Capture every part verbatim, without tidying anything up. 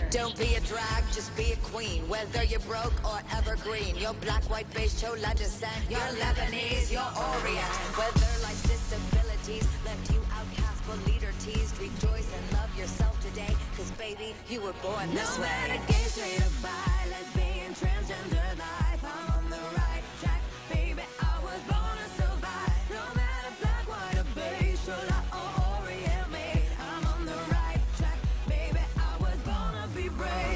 Don't be a drag, just be a queen. Whether you're broke or evergreen, you're black, white, beige, chola descent. You're Lebanese, you're Orient. Whether life's disabilities left you outcast but leader teased, rejoice and love yourself today, cause baby, you were born this way. No matter gay, straight or bi, lesbian, transgender life, I'm on the right track, baby, I was born to survive. No matter black, white, or beige, chola or Orient made, I'm on the right track, baby, I was born to be brave.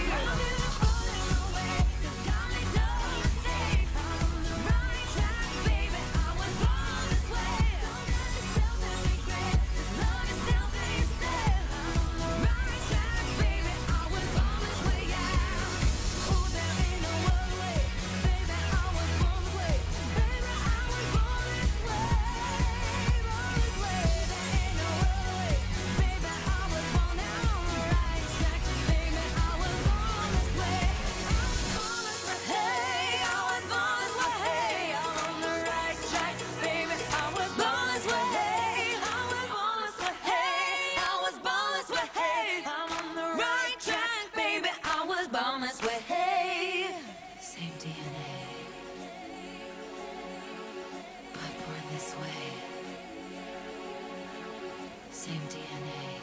Same D N A,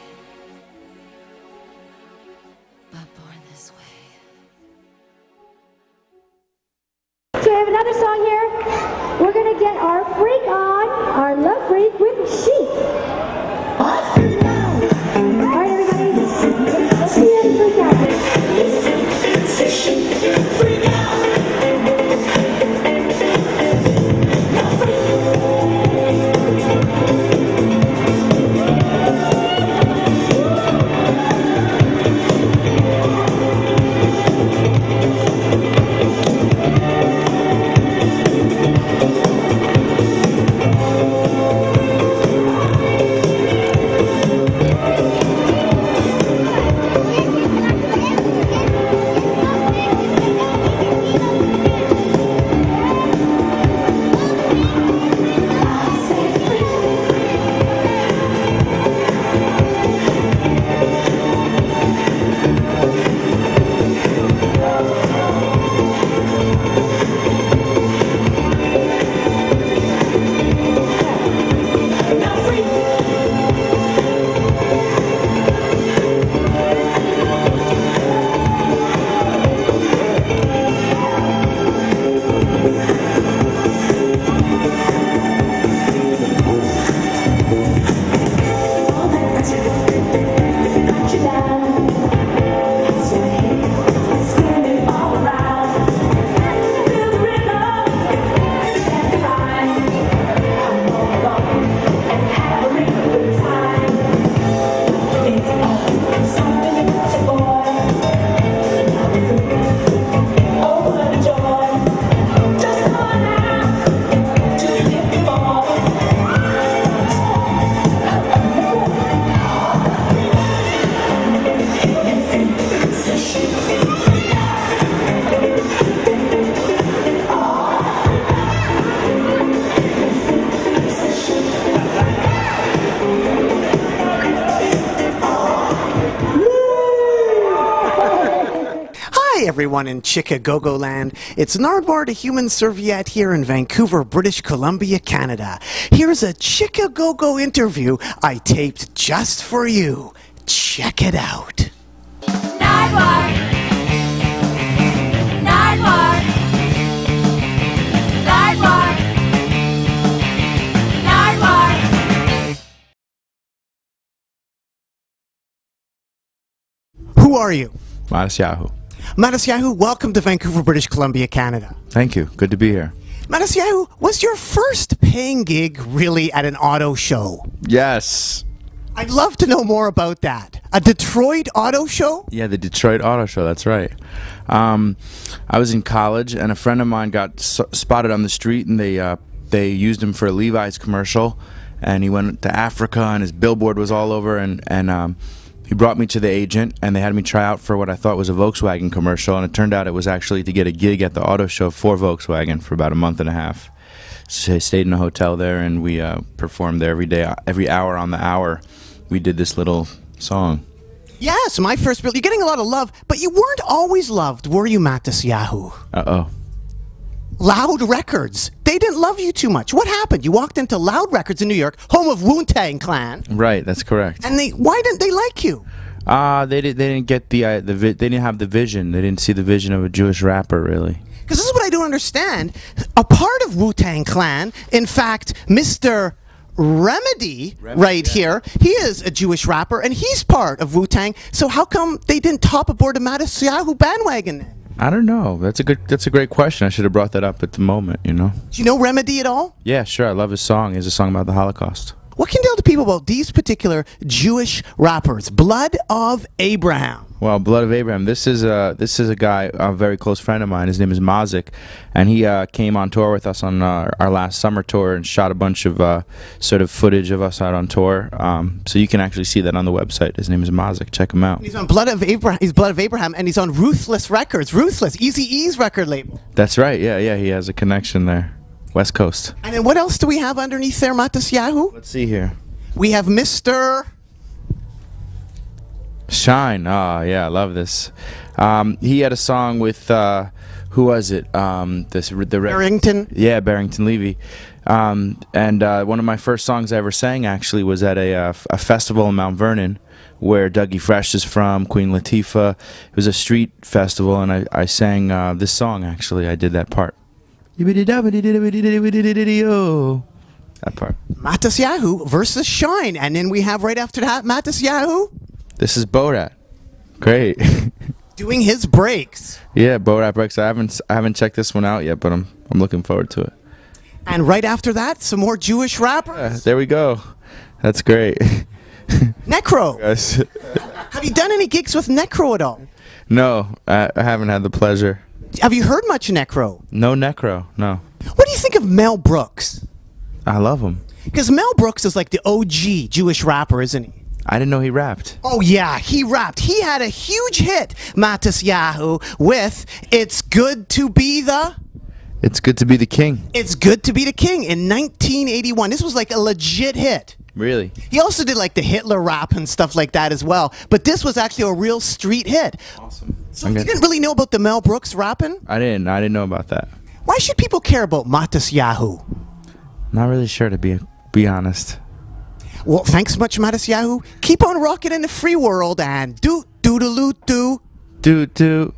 but born this way. So we have another song here. We're gonna get our freak on, our love freak with Chic. Awesome. All right, everybody. Let's see you freak out. Freak out. Everyone in Chicago land. It's Nardwuar the Human Serviette here in Vancouver, British Columbia, Canada. Here's a Chicago interview I taped just for you. Check it out. Nardwuar. Nardwuar. Nardwuar. Nardwuar. Who are you? Matisyahu. Matisyahu, welcome to Vancouver, British Columbia, Canada. Thank you. Good to be here. Matisyahu, was your first paying gig really at an auto show? Yes. I'd love to know more about that. A Detroit auto show? Yeah, the Detroit Auto Show, that's right. Um, I was in college, and a friend of mine got s spotted on the street, and they, uh, they used him for a Levi's commercial, and he went to Africa, and his billboard was all over, and, and um, he brought me to the agent, and they had me try out for what I thought was a Volkswagen commercial, and it turned out it was actually to get a gig at the auto show for Volkswagen for about a month and a half. So I stayed in a hotel there, and we uh, performed there every day, every hour on the hour. We did this little song. Yes, my first bill. You're getting a lot of love, but you weren't always loved, were you, Matisyahu? Uh-oh. Loud Records. They didn't love you too much. What happened? You walked into Loud Records in New York, home of Wu-Tang Clan. Right, that's correct. And they, why didn't they like you? Uh, they, did, they didn't get the, uh, the vi they didn't have the vision. They didn't see the vision of a Jewish rapper, really. Because this is what I don't understand. A part of Wu-Tang Clan, in fact, Mister Remedy, Remedy right yeah. here, he is a Jewish rapper, and he's part of Wu-Tang. So how come they didn't top aboard the Matisyahu bandwagon then? I don't know. That's a good. That's a great question. I should have brought that up at the moment. You know. Do you know Remedy at all? Yeah, sure. I love his song. It's a song about the Holocaust. What can you tell the people about these particular Jewish rappers? Blood of Abraham. Well, Blood of Abraham. This is a this is a guy, a very close friend of mine. His name is Mazik, and he uh, came on tour with us on uh, our last summer tour and shot a bunch of uh, sort of footage of us out on tour. Um, so you can actually see that on the website. His name is Mazik. Check him out. He's on Blood of Abraham. He's Blood of Abraham, and he's on Ruthless Records. Ruthless, Eazy-E's record label. That's right. Yeah, yeah. He has a connection there, West Coast. And then what else do we have underneath there, Matisyahu? Let's see here. We have Mister Shine. Ah, yeah, I love this. Um, he had a song with uh, who was it? Um, this the Barrington. Yeah, Barrington Levy. Um, and uh, one of my first songs I ever sang actually was at a, uh, a festival in Mount Vernon, where Dougie Fresh is from, Queen Latifah. It was a street festival, and I, I sang uh, this song. Actually, I did that part. That part. Matisyahu versus Shine, and then we have right after that Matisyahu. This is Borat. Great. Doing his breaks. Yeah, Borat breaks. I haven't I haven't checked this one out yet, but I'm I'm looking forward to it. And right after that, some more Jewish rappers. Yeah, there we go. That's great. Necro. Yes. Have you done any gigs with Necro at all? No, I, I haven't had the pleasure. Have you heard much Necro? No Necro. No. What do you think of Mel Brooks? I love him. Because Mel Brooks is like the O G Jewish rapper, isn't he? I didn't know he rapped. Oh yeah, he rapped. He had a huge hit, Matisyahu, with "It's Good to Be the." It's good to be the king. It's good to be the king in nineteen eighty-one. This was like a legit hit. Really? He also did like the Hitler rap and stuff like that as well. But this was actually a real street hit. Awesome. So you didn't really know about the Mel Brooks rapping? I didn't. I didn't know about that. Why should people care about Matisyahu? Not really sure, to be be honest. Well, thanks much, Matisyahu. Keep on rocking in the free world and do do do do do do do.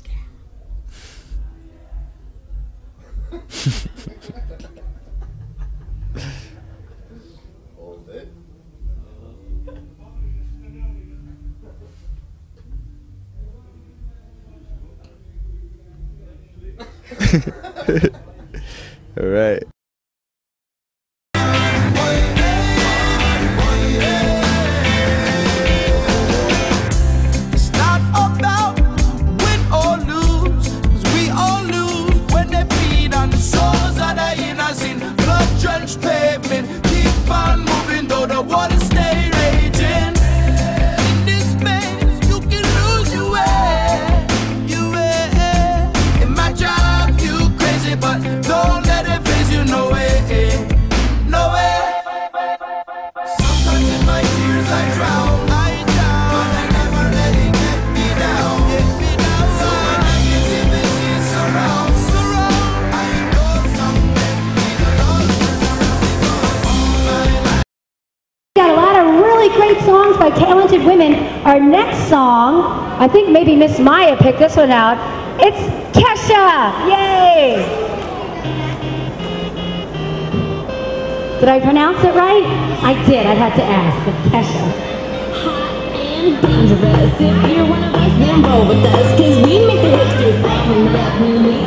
All right. Great songs by talented women. Our next song, I think maybe Miss Maya picked this one out. It's Kesha! Yay! Did I pronounce it right? I did. I had to ask. It's Kesha. Hot and dangerous. If you're one of us, then roll with us. Cause we make the history from that when we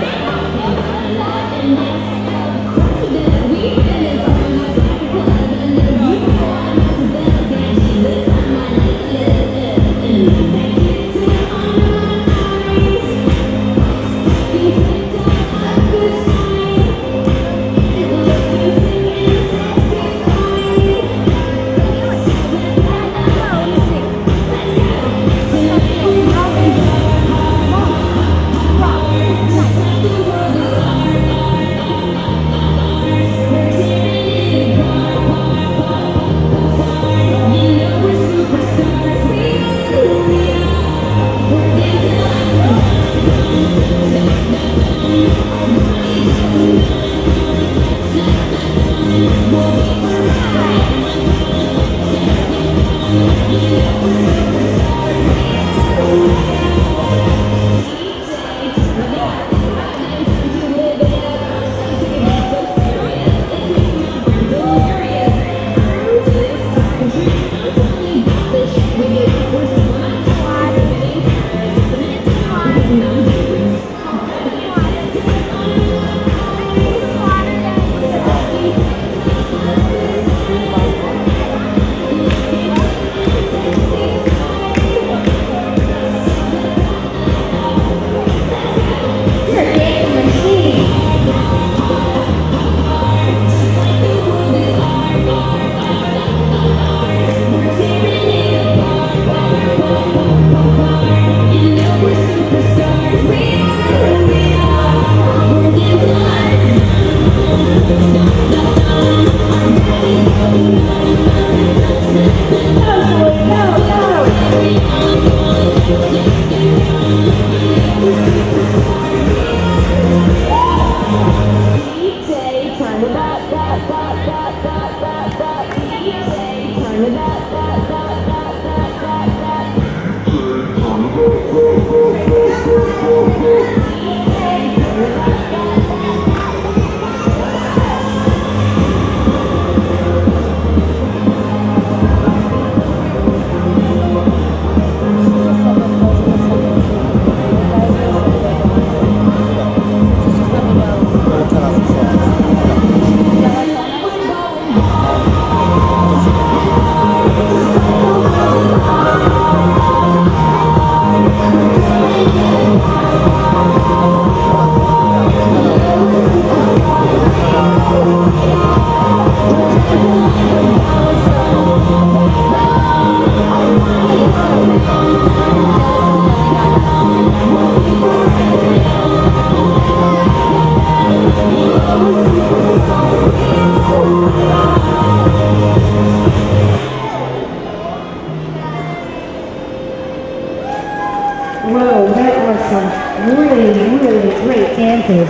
Whoa, that was some really, really great dances.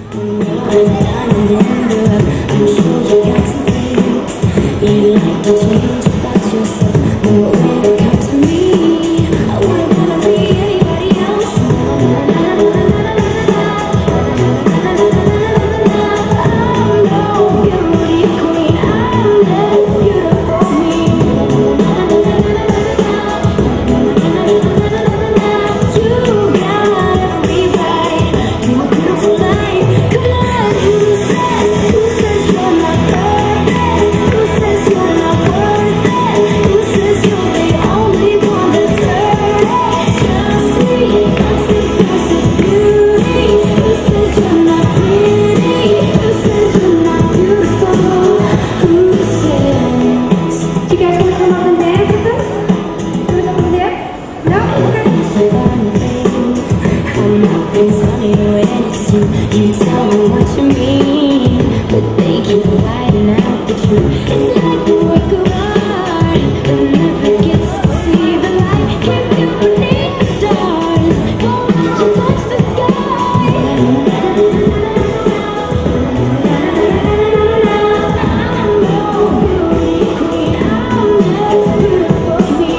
You tell me what you mean, but they keep hiding out the truth. It's like the work of art that never gets to see the light. Can't feel beneath the stars, go out and touch the sky. I'm no beauty queen, I'm just beautiful me.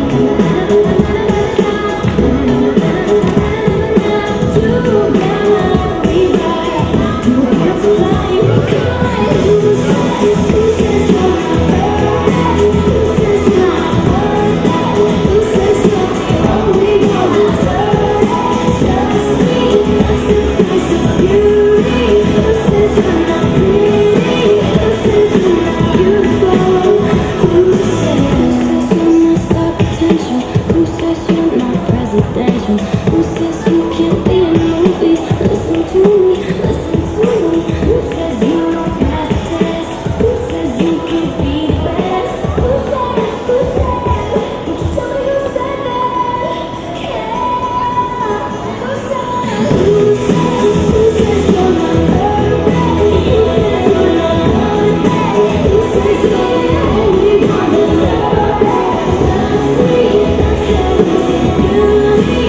Who says you can't be in movies? Listen to me, listen to me. Who says you don't pass the test? Who says you can't be the best? Who said, who said, would you tell me who said that? Yeah. Who said, who said, who says you're not perfect? Who says you're not perfect? Who says you're the only one that deserves it? That's sweet, that's so beauty.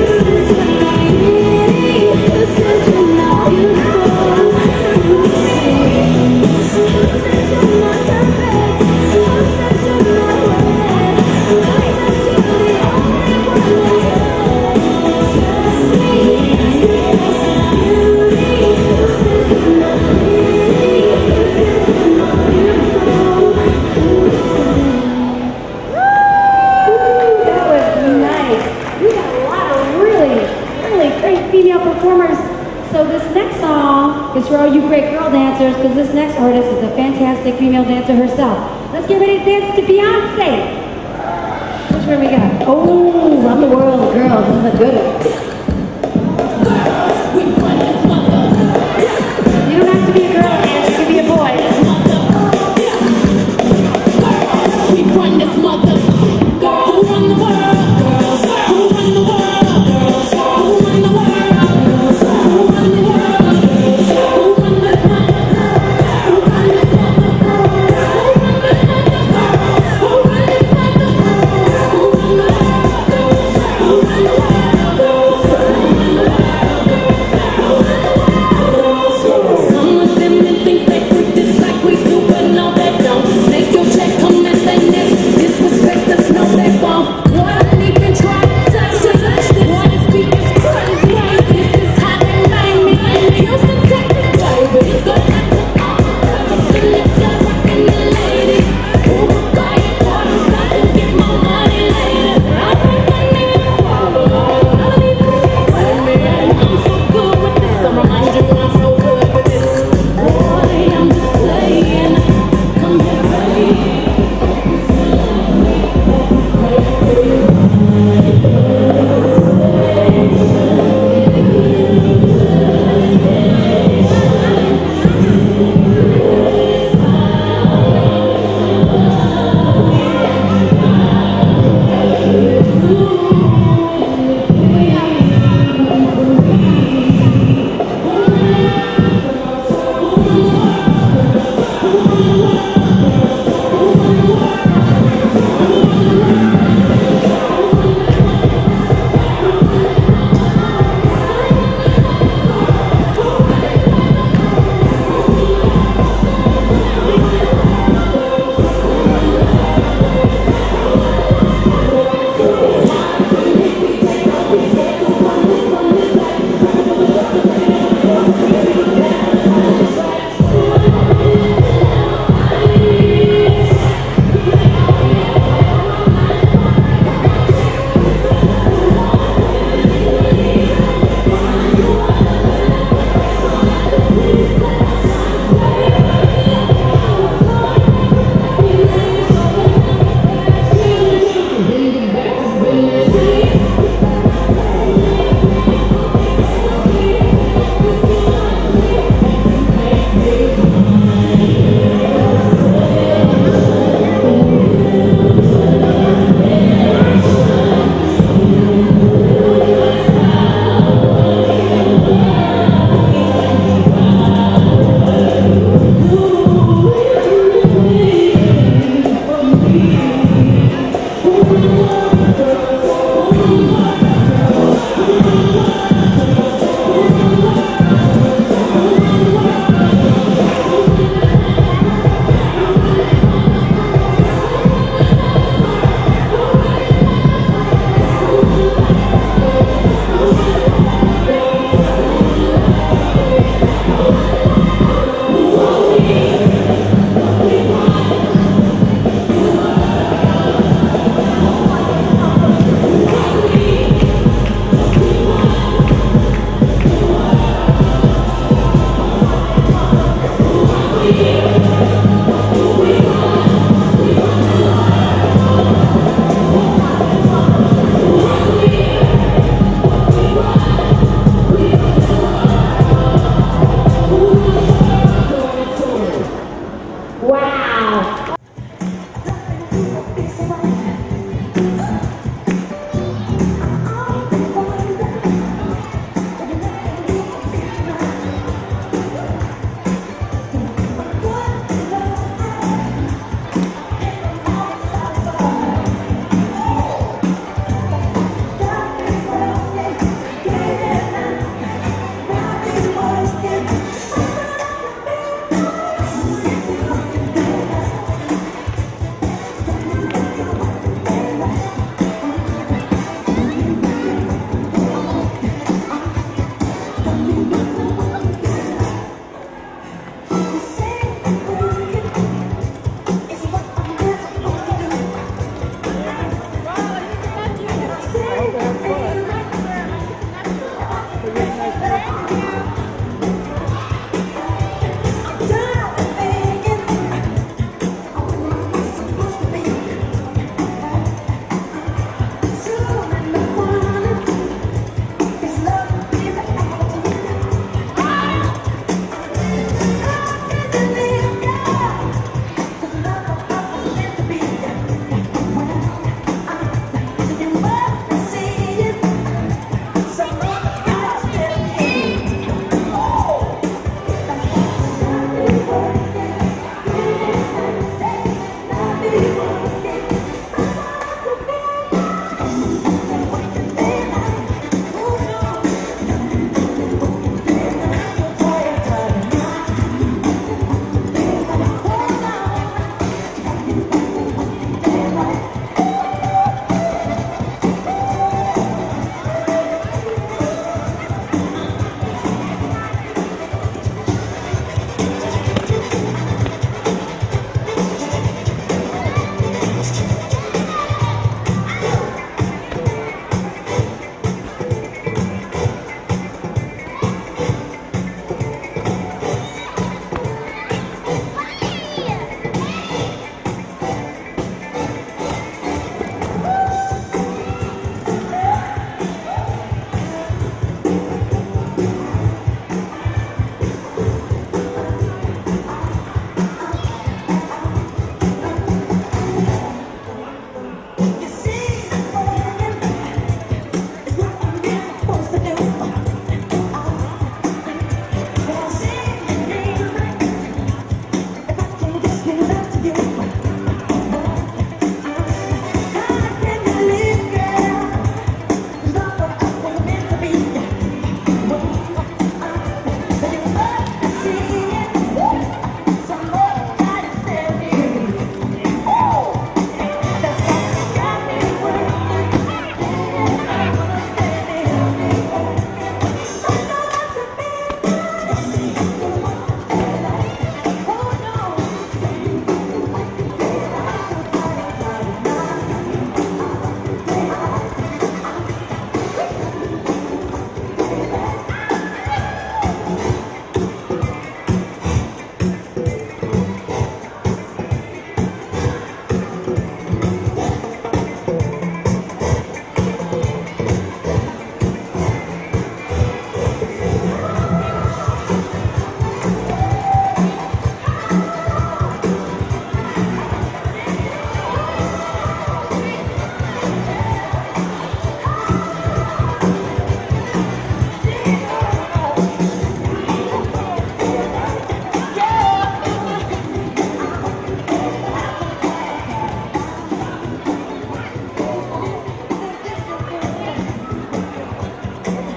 Performers. So this next song is for all you great girl dancers, because this next artist is a fantastic female dancer herself. Let's get ready to dance to Beyonce. Which one we got? Oh, I'm the world of girls. This is a good one. You don't have to be a girl, man. You can be a boy. We run this mother. Girls who run the world. Girls who run the world. Girls who run the world. Some of them think they put this like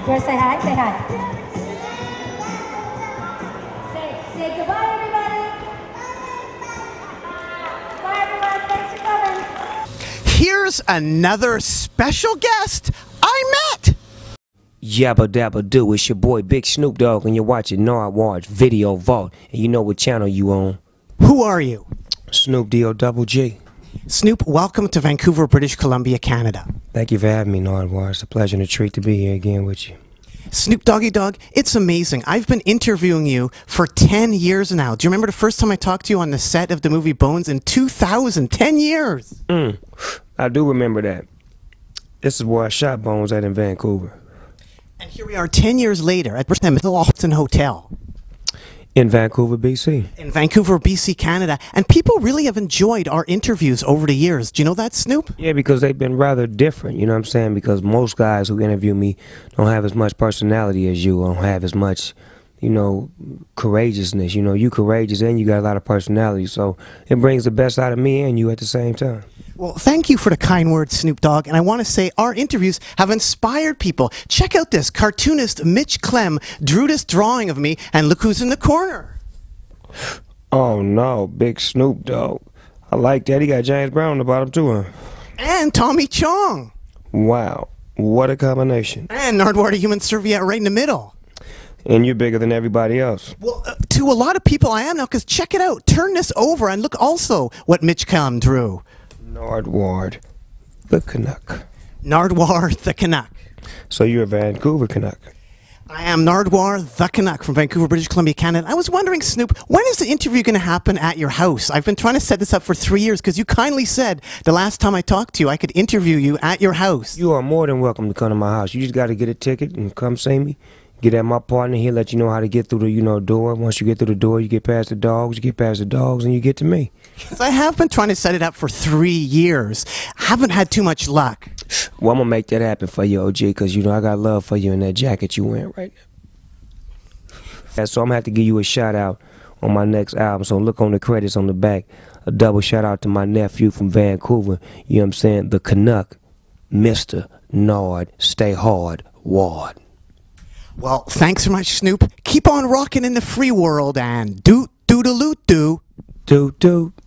You want to say hi? Say hi. Say, say goodbye, everybody. Bye, everyone. Thanks for coming. Here's another special guest I met. Yabba dabba do, it's your boy Big Snoop Dogg, and you're watching Nardwuar's Video Vault, and you know what channel you on. Who are you? Snoop D O double G. Snoop, welcome to Vancouver, British Columbia, Canada. Thank you for having me, Nardwuar. It's a pleasure and a treat to be here again with you. Snoop Doggy Dogg, it's amazing. I've been interviewing you for ten years now. Do you remember the first time I talked to you on the set of the movie Bones in two thousand? ten years. Mm, I do remember that. This is where I shot Bones at in Vancouver. And here we are ten years later at the Hilton Hotel. In Vancouver, B C. In Vancouver, B C, Canada. And people really have enjoyed our interviews over the years. Do you know that, Snoop? Yeah, because they've been rather different, you know what I'm saying? Because most guys who interview me don't have as much personality as you, don't have as much, you know, courageousness. You know, you courageous and you got a lot of personality, so it brings the best out of me and you at the same time. Well, thank you for the kind words, Snoop Dogg. And I want to say our interviews have inspired people. Check out this. Cartoonist Mitch Clem drew this drawing of me, and look who's in the corner. Oh, no, Big Snoop Dogg. I like that. He got James Brown on the bottom, too, huh? And Tommy Chong. Wow, what a combination. And Nardwuar the Human Serviette right in the middle. And you're bigger than everybody else. Well, uh, to a lot of people I am now, because check it out. Turn this over and look also what Mitch Clem drew. Nardwuar, the Canuck. Nardwuar the Canuck. So you're a Vancouver Canuck. I am Nardwuar the Canuck from Vancouver, British Columbia, Canada. I was wondering, Snoop, when is the interview going to happen at your house? I've been trying to set this up for three years because you kindly said the last time I talked to you I could interview you at your house. You are more than welcome to come to my house. You just got to get a ticket and come see me. Get at my partner. He'll let you know how to get through the, you know, door. Once you get through the door, you get past the dogs, you get past the dogs, and you get to me. Because I have been trying to set it up for three years. Haven't had too much luck. Well, I'm going to make that happen for you, O G, because, you know, I got love for you in that jacket you wearing right now. And so I'm going to have to give you a shout-out on my next album. So look on the credits on the back. A double shout-out to my nephew from Vancouver. You know what I'm saying? The Canuck, Mister Nard, Stay Hard, Ward. Well, thanks so much, Snoop. Keep on rocking in the free world and doot doodaloot doo. Doot doot.